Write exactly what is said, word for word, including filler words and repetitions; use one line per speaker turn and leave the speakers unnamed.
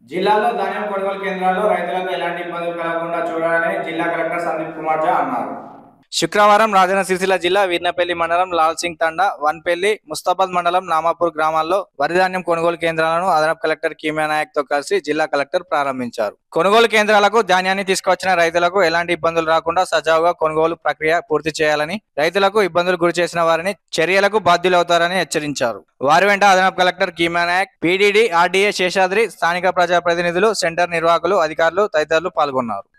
జిల్లాలో ధాన్యం కొనుగోలు కేంద్రాల్లో రైతులకు ఎలాంటి ఇబ్బందులు కలగకుండా చూడాలని జిల్లా కలెక్టర్ సందీప్ కుమార్ ఝా అన్నారు. శుక్రవారం రాజన్న సిరిసిల్ల జిల్లా వీర్నపల్లి మండలం లాల్ సింగ్ తండా, వన్పల్లి, ముస్తాబాద్ మండలం నామాపూర్ గ్రామాల్లో వరి ధాన్యం కొనుగోలు కేంద్రాలను అదనపు కలెక్టర్ కీమియా నాయక్ తో కలిసి జిల్లా కలెక్టర్ ప్రారంభించారు. కొనుగోలు కేంద్రాలకు ధాన్యాన్ని తీసుకువచ్చిన రైతులకు ఎలాంటి ఇబ్బందులు రాకుండా సజావుగా కొనుగోలు ప్రక్రియ పూర్తి చేయాలని, రైతులకు ఇబ్బందులు గురి చేసిన వారిని చర్యలకు బాధ్యులవుతారని హెచ్చరించారు. వారి వెంట అదనపు collector Kimiya Nayak, PDD, RDA Seshadri, స్థానిక ప్రజాప్రతినిధులు, సెంటర్ నిర్వాహకులు, అధికారులు తదితరులు పాల్గొన్నారు.